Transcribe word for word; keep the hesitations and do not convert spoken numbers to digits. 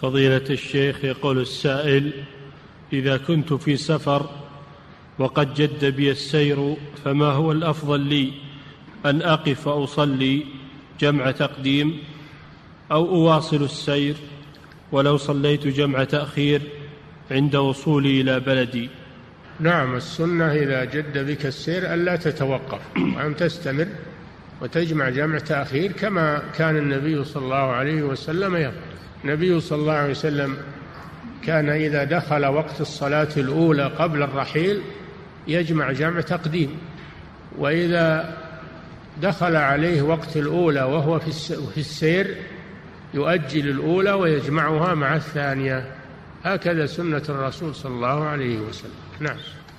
فضيلة الشيخ، يقول السائل: إذا كنت في سفر وقد جد بي السير فما هو الأفضل لي، أن أقف وأصلي جمع تقديم أو أواصل السير ولو صليت جمع تأخير عند وصولي إلى بلدي؟ نعم، السنة إذا جد بك السير ألا تتوقف وأن تستمر وتجمع جمع تأخير كما كان النبي صلى الله عليه وسلم يفعل. النبي صلى الله عليه وسلم كان إذا دخل وقت الصلاة الأولى قبل الرحيل يجمع جمع تقديم، وإذا دخل عليه وقت الأولى وهو في السير يؤجل الأولى ويجمعها مع الثانية. هكذا سنة الرسول صلى الله عليه وسلم. نعم.